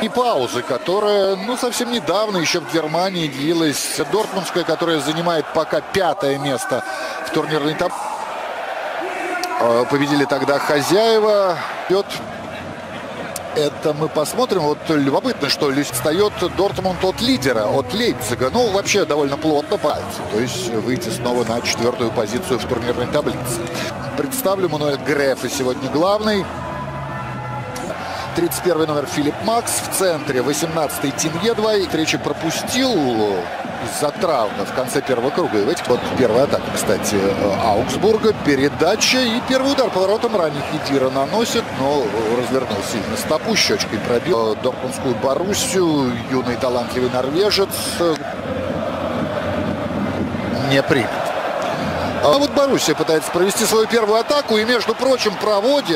И паузы, которая, совсем недавно, еще в Германии, длилась. Дортмундская, которая занимает пока 5-е место в турнирной таблице. Победили тогда хозяева. Это мы посмотрим. Вот любопытно, что отстает Дортмунд от лидера, от Лейпцига. Вообще довольно плотно пальцы. То есть выйти снова на 4-ю позицию в турнирной таблице. Представлю, Мануэль Грефе сегодня главный. 31 номер Филипп Макс. В центре 18-й Тим Едвай. Встречи пропустил из-за травмы в конце первого круга. И первая атака, кстати, Аугсбурга. Передача и первый удар поворотом ранее Хедира наносит, но развернул сильно стопу, щечкой пробил Дортмундскую Боруссию. Юный талантливый норвежец не примет. А вот Боруссия пытается провести свою первую атаку и, между прочим, проводит.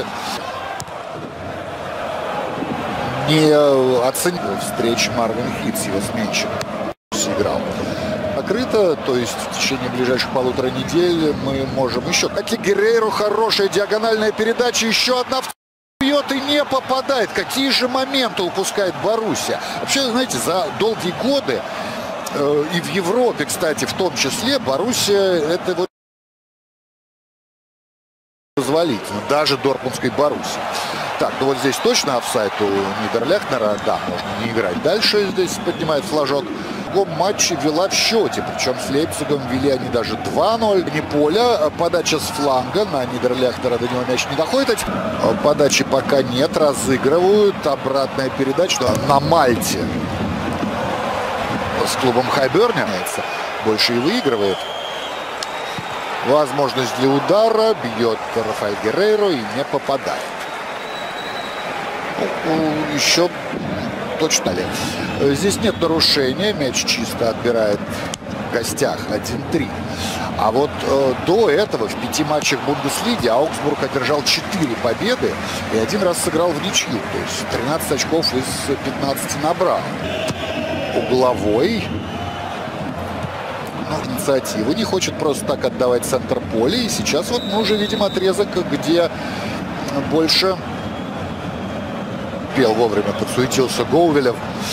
Не оценил встречи Марвин Хитс, его сменщик, играл. Закрыто, то есть в течение ближайших 1,5 недели мы можем еще. Кати Геррейро, хорошая диагональная передача, еще одна бьет и не попадает. Какие же моменты упускает Боруссия. Вообще, знаете, за долгие годы и в Европе, кстати, в том числе, Боруссия это позволительно, даже Дортмундской Боруссии. Так, вот здесь точно офсайд у Нидерляхнера. Да, можно не играть дальше. Здесь поднимает флажок. В другом матче вела в счете. Причем с Лейпцигом вели они даже 2-0. Не поля. Подача с фланга на Нидерляхнера. До него мяч не доходит. Подачи пока нет. Разыгрывают. Обратная передача на Мальте. С клубом Хайберне. Больше и выигрывает. Возможность для удара. Бьет Рафаэль Геррейро и не попадает. Еще точно ли? Здесь нет нарушения. Мяч чисто отбирает в гостях 1-3. А вот до этого в 5 матчах Бундеслиги Аугсбург одержал 4 победы и 1 раз сыграл в ничью. То есть 13 очков из 15 набрал. Угловой. Инициативу не хочет просто так отдавать центр поля. И сейчас вот мы уже видим отрезок, где больше... Вовремя подсуетился Гоувелев.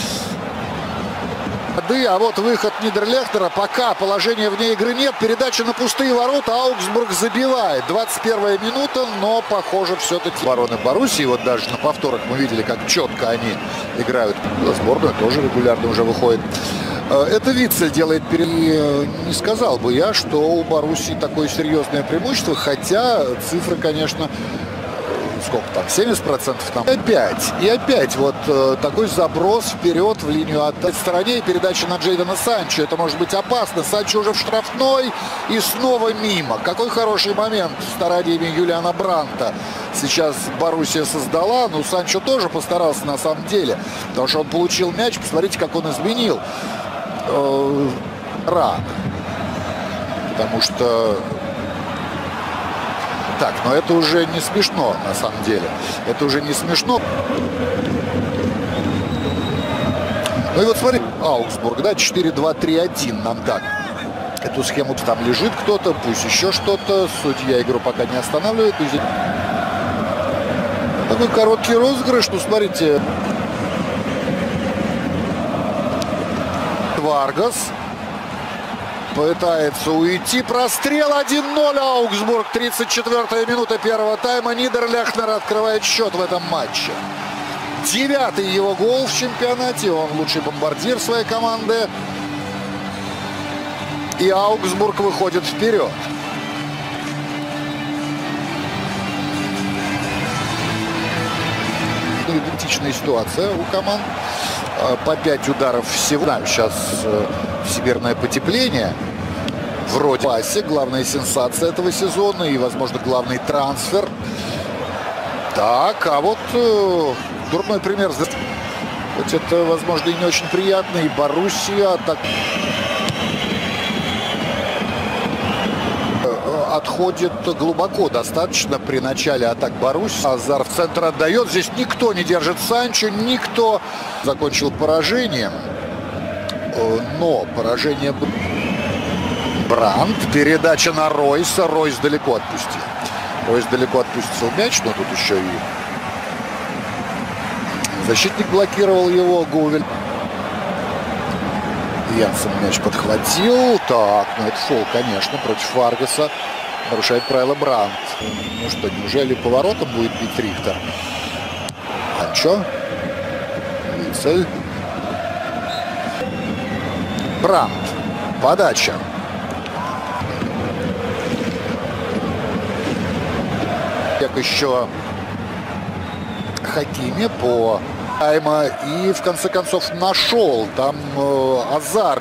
А вот выход Нидерляхнера. Пока положения вне игры нет. Передача на пустые ворота. Аугсбург забивает. 21-я минута, но, похоже, все-таки обороны Боруссии. Вот даже на повторах мы видели, как четко они играют. Сборная тоже регулярно уже выходит. Это Витцель делает не сказал бы я, что у Боруссии такое серьезное преимущество. Хотя цифры, конечно... Сколько там? 70% там. И опять вот такой заброс вперед в линию от стороны. Передача на Джейдена Санчо. Это может быть опасно. Санчо уже в штрафной. И снова мимо. Какой хороший момент стараниями Юлиана Бранта сейчас Боруссия создала. Ну, Санчо тоже постарался на самом деле. Потому что он получил мяч. Посмотрите, как он изменил. Потому что... Так, но это уже не смешно, на самом деле. Это уже не смешно. Ну и вот смотри, Аугсбург, да, 4-2-3-1 нам так. Эту схему там лежит кто-то, пусть еще что-то. Судья игру пока не останавливает. Такой короткий розыгрыш, ну смотрите. Варгас. Пытается уйти. Прострел 1-0. Аугсбург. 34-я минута первого тайма. Нидерляхнер открывает счет в этом матче. 9-й его гол в чемпионате. Он лучший бомбардир своей команды. И Аугсбург выходит вперед. Идентичная ситуация у команд. По 5 ударов всего. Сейчас всемирное потепление. Вроде пасе. Главная сенсация этого сезона и, возможно, главный трансфер. Так, а вот дурной пример. Хоть это, возможно, и не очень приятно. И Боруссия так... отходит глубоко достаточно при начале атак Боруссии. Азар в центр отдает. Здесь никто не держит Санчо. Никто закончил поражением. Но поражение... Брандт. Передача на Ройса. Ройс далеко отпустил. Ройс далеко отпустил мяч. Но тут еще и Защитник блокировал его, Говель. Янсен мяч подхватил. Так, ну это фол, конечно, против Варгаса. Нарушает правила Брандт. Ну что, неужели поворотом будет бить Рихтер? Санчо. Вицель. Брандт. Подача. Как еще Хакими по тайма и в конце концов нашел там Азар.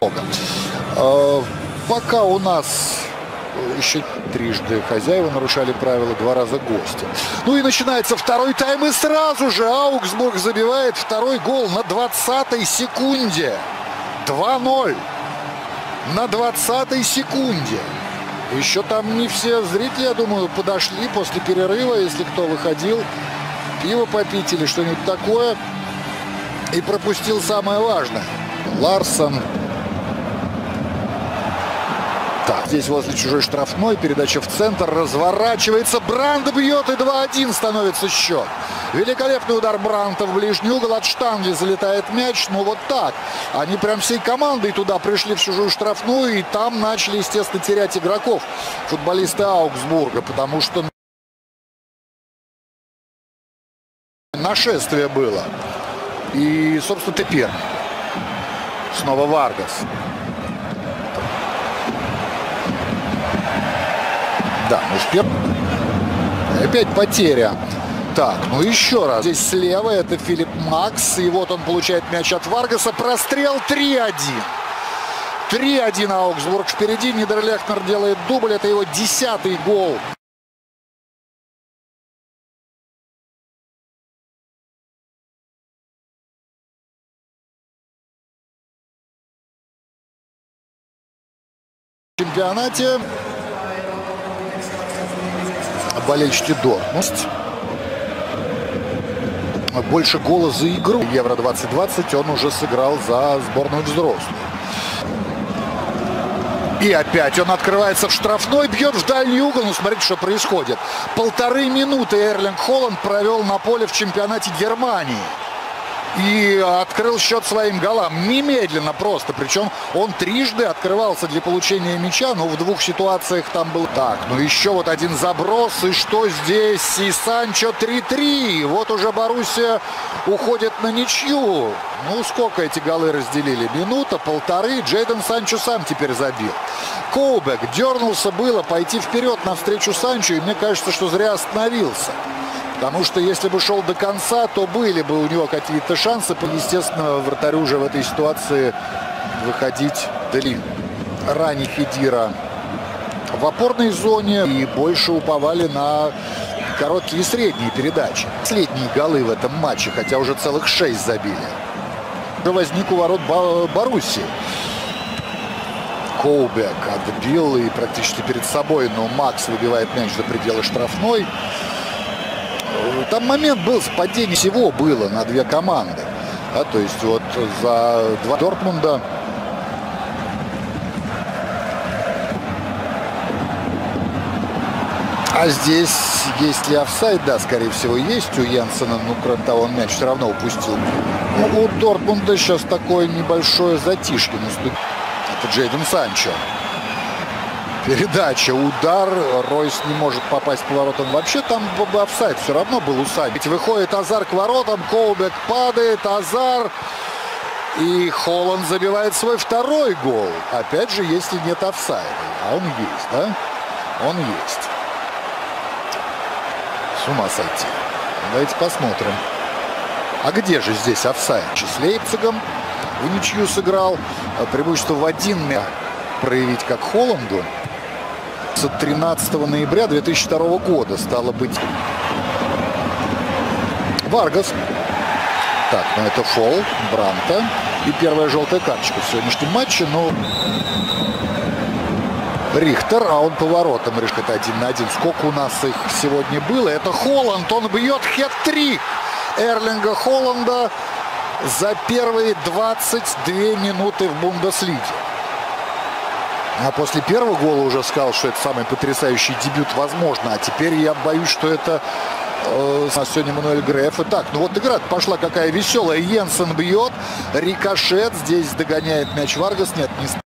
Пока у нас еще трижды хозяева нарушали правила, 2 раза гости. Ну и начинается второй тайм, и сразу же Аугсбург забивает второй гол на 20-й секунде. 2-0 на 20-й секунде. Еще там не все зрители, я думаю, подошли после перерыва, если кто выходил, пиво попить или что-нибудь такое, и пропустил самое важное. Ларсон. Так, здесь возле чужой штрафной, передача в центр, разворачивается, Брандт бьет, и 2-1 становится счет. Великолепный удар Брандта в ближний угол, от штанги залетает мяч, ну вот так. Они прям всей командой туда пришли в чужую штрафную, и там начали, естественно, терять игроков, футболисты Аугсбурга, потому что нашествие было. И, собственно, теперь снова Варгас. Да, ну вперед. Опять потеря. Так, ну еще раз. Здесь слева это Филипп Макс. И вот он получает мяч от Варгаса. Прострел 3-1. 3-1 Аугсбург впереди. Нидерлехнер делает дубль. Это его 10-й гол. В чемпионате болельщики Дортмунд. Больше гола за игру. Евро 2020 он уже сыграл за сборную взрослую. И опять он открывается в штрафной, бьет в дальний угол. Ну, смотрите, что происходит. 1,5 минуты Эрлинг Холланд провел на поле в чемпионате Германии. И открыл счет своим голам. Немедленно просто. Причем он трижды открывался для получения мяча. Но в 2 ситуациях там был. Так, ну еще вот один заброс. И что здесь? И Санчо 3-3. Вот уже Боруссия уходит на ничью. Ну, сколько эти голы разделили? Минута, 1,5. Джейдон Санчо сам теперь забил. Коубек дернулся было пойти вперед навстречу Санчо. И мне кажется, что зря остановился. Потому что если бы шел до конца, то были бы у него какие-то шансы. Естественно, вратарю уже в этой ситуации выходить дали ранее Хедира в опорной зоне. И больше уповали на короткие и средние передачи. Последние голы в этом матче, хотя уже целых 6 забили. Уже возник у ворот Боруссии. Коубек отбил и практически перед собой. Но Макс выбивает мяч за пределы штрафной. Там момент был, совпадение всего было на 2 команды. Да, то есть вот за 2 Дортмунда. А здесь есть ли офсайд? Да, скорее всего, есть у Янсена. Ну, кроме того, он мяч все равно упустил. Ну, у Дортмунда сейчас такое небольшое затишье наступило. Это Джейдон Санчо. Передача, удар, Ройс не может попасть по воротам. Вообще там офсайд все равно был у Санчо. Ведь выходит Азар к воротам, Коубек падает, Азар. И Холланд забивает свой 2-й гол. Опять же, если нет офсайда. А он есть, да? Он есть. С ума сойти. Давайте посмотрим. А где же здесь офсайд? С Лейпцигом в ничью сыграл. Преимущество в 1 мяч проявить как Холланду. 13 ноября 2002 года стало быть. Варгас. Так, ну это фол Брандта. И первая желтая карточка в сегодняшнем матче. Но Рихтер, а он поворотом решит 1-1. Сколько у нас их сегодня было? Это Холланд. Он бьет хет-трик Эрлинга Холланда за первые 22 минуты в Бундеслиге. А после первого гола уже сказал, что это самый потрясающий дебют возможно. А теперь я боюсь, что это Сегодня Мануэль Греф. Итак, ну вот игра пошла какая веселая. Йенсен бьет. Рикошет. Здесь догоняет мяч Варгас. Нет, не